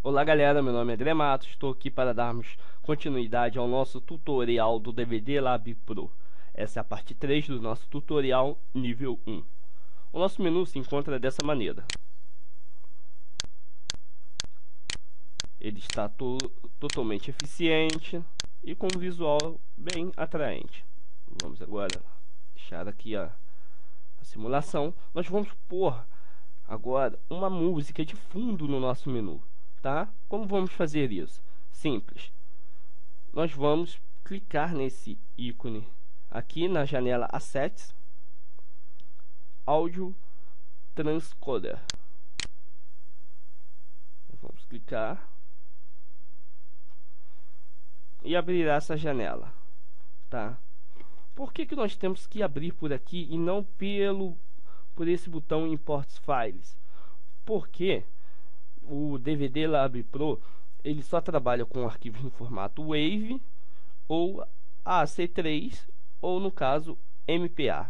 Olá galera, meu nome é André Matos, estou aqui para darmos continuidade ao nosso tutorial do DVD Lab Pro. Essa é a parte 3 do nosso tutorial nível 1. O nosso menu se encontra dessa maneira. Ele está totalmente eficiente e com um visual bem atraente. Vamos agora fechar aqui a simulação. Nós vamos pôr agora uma música de fundo no nosso menu. Tá? Como vamos fazer isso? Simples. Nós vamos clicar nesse ícone aqui na janela Assets, Audio Transcoder. Vamos clicar e abrirá essa janela, tá? Por que nós temos que abrir por aqui e não por esse botão Import Files? Porque o DVD Lab Pro ele só trabalha com arquivos no formato WAV ou AC3 ou no caso MPA.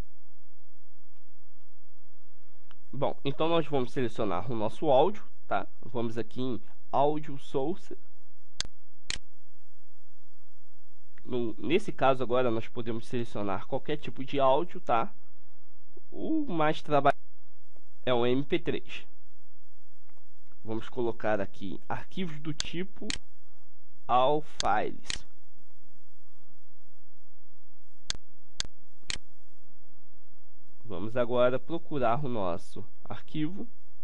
Bom, então nós vamos selecionar o nosso áudio, tá? Vamos aqui em Audio Source. Nesse caso agora nós podemos selecionar qualquer tipo de áudio, tá? O mais trabalhado é o MP3. Vamos colocar aqui arquivos do tipo All Files. Vamos agora procurar o nosso arquivo.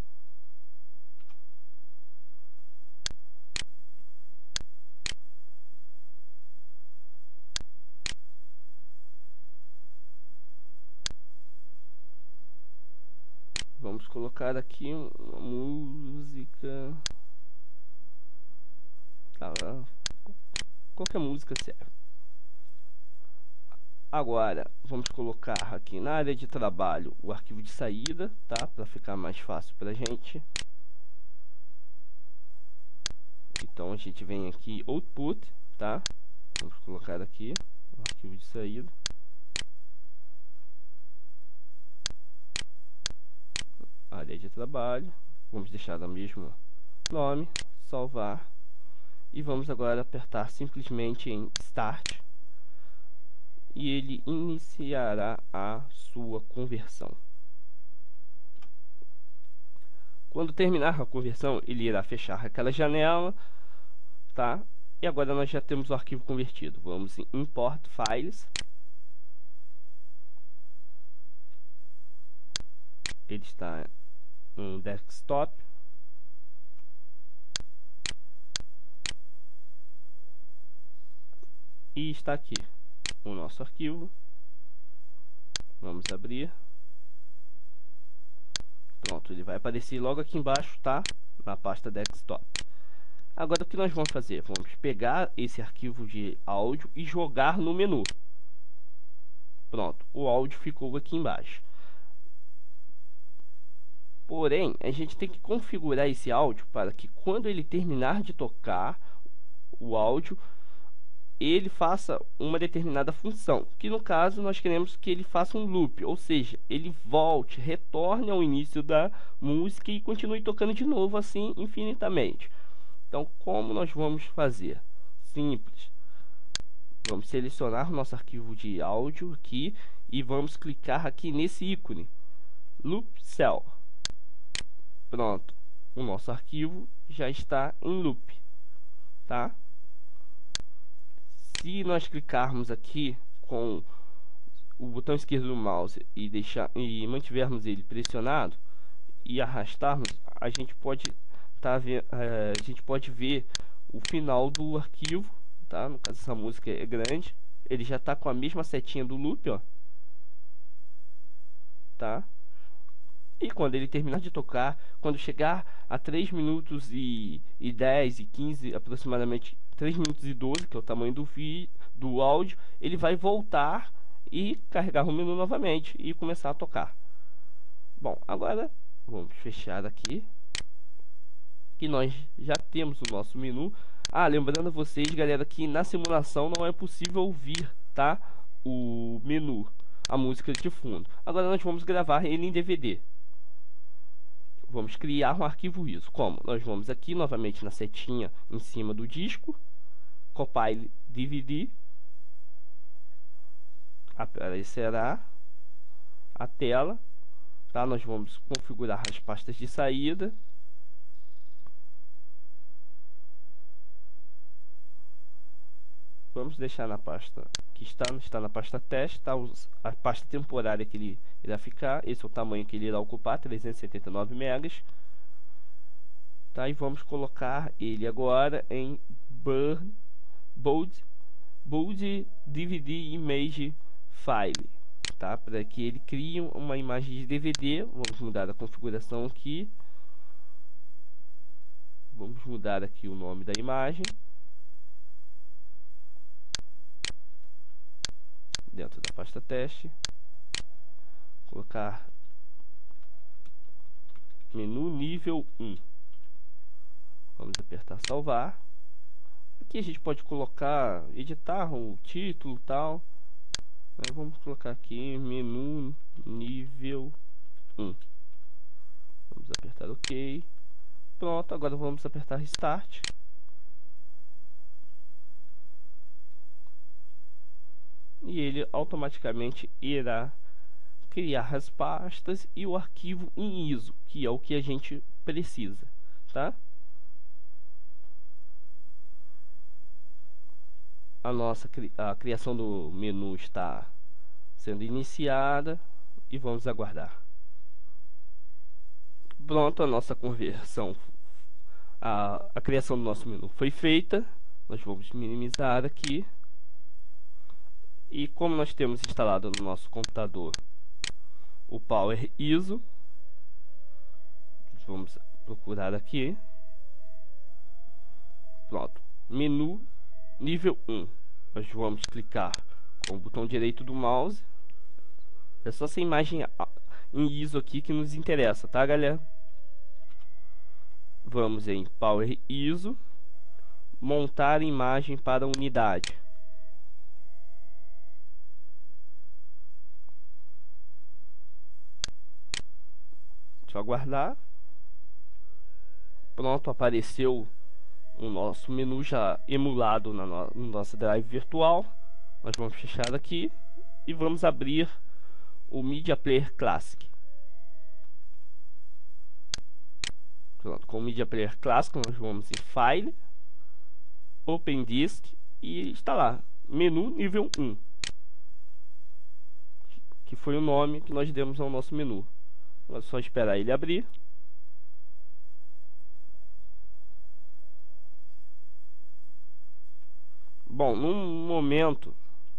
Vamos colocar aqui uma música. Tá, qualquer música serve. Agora vamos colocar aqui na área de trabalho o arquivo de saída, tá? Para ficar mais fácil pra gente. Então a gente vem aqui Output, tá? Vamos colocar aqui o arquivo de saída. Área de trabalho, vamos deixar o mesmo nome, salvar e vamos agora apertar simplesmente em Start e ele iniciará a sua conversão. Quando terminar a conversão, ele irá fechar aquela janela, tá? E agora nós já temos o arquivo convertido. Vamos em Import Files. Ele está um desktop. E está aqui o nosso arquivo. Vamos abrir. Pronto, ele vai aparecer logo aqui embaixo, tá? Na pasta desktop. Agora o que nós vamos fazer? Vamos pegar esse arquivo de áudio e jogar no menu. Pronto, o áudio ficou aqui embaixo. Porém, a gente tem que configurar esse áudio para que quando ele terminar de tocar o áudio, ele faça uma determinada função, que no caso nós queremos que ele faça um loop, ou seja, ele volte, retorne ao início da música e continue tocando de novo assim infinitamente. Então, como nós vamos fazer? Simples. Vamos selecionar o nosso arquivo de áudio aqui e vamos clicar aqui nesse ícone, Loop Cell. Pronto, o nosso arquivo já está em loop, tá? Se nós clicarmos aqui com o botão esquerdo do mouse e mantivermos ele pressionado e arrastarmos, a gente pode ver o final do arquivo, tá? No caso essa música é grande, ele já está com a mesma setinha do loop, ó, tá? E quando ele terminar de tocar, quando chegar a 3 minutos e 10 e 15, aproximadamente 3 minutos e 12, que é o tamanho do áudio, ele vai voltar e carregar o menu novamente e começar a tocar. Bom, agora vamos fechar aqui, que nós já temos o nosso menu. Lembrando a vocês, galera, que na simulação não é possível ouvir, tá? O menu, a música de fundo. Agora nós vamos gravar ele em DVD. vamos criar um arquivo ISO. Como? Nós vamos aqui novamente na setinha em cima do disco, compile DVD, aparecerá a tela, tá? Nós vamos configurar as pastas de saída. Vamos deixar na pasta que está na pasta teste, tá? A pasta temporária que ele irá ficar, esse é o tamanho que ele irá ocupar, 379 megas, tá? E vamos colocar ele agora em bold DVD image file, tá? Para que ele crie uma imagem de DVD. Vamos mudar a configuração aqui, vamos mudar aqui o nome da imagem. Dentro da pasta teste, colocar menu nível 1. Vamos apertar salvar. Aqui a gente pode colocar, editar o título e tal. Vamos colocar aqui menu nível 1. Vamos apertar OK. Pronto, agora vamos apertar Restart. E ele automaticamente irá criar as pastas e o arquivo em ISO, que é o que a gente precisa, tá? A criação do menu está sendo iniciada e vamos aguardar. Pronto, a nossa conversão, a criação do nosso menu foi feita. Nós vamos minimizar aqui. E como nós temos instalado no nosso computador o Power ISO, vamos procurar aqui. Pronto, menu nível 1. Nós vamos clicar com o botão direito do mouse. É só essa imagem em ISO aqui que nos interessa, tá, galera? Vamos em Power ISO, montar imagem para unidade. Deixa eu aguardar. Pronto, apareceu o nosso menu já emulado no nosso drive virtual. Nós vamos fechar aqui e vamos abrir o Media Player Classic. Pronto, com o Media Player Classic nós vamos em File, Open Disk e está lá, menu nível 1, que foi o nome que nós demos ao nosso menu. É só esperar ele abrir. Bom, no momento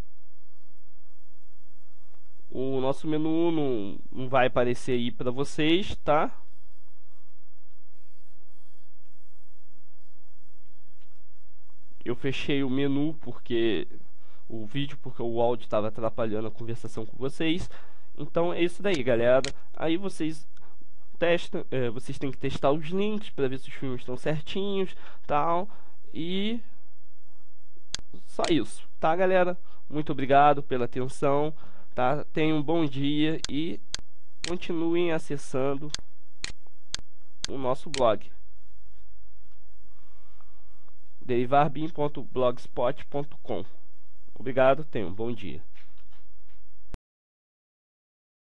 o nosso menu não vai aparecer aí para vocês, tá? Eu fechei o menu porque o áudio estava atrapalhando a conversação com vocês. Então é isso daí, galera. Aí vocês testam, vocês têm que testar os links para ver se os filmes estão certinhos, tal. E só isso, tá, galera? Muito obrigado pela atenção, tá? Tenham um bom dia e continuem acessando o nosso blog derivarbin.blogspot.com. Obrigado, tenham um bom dia.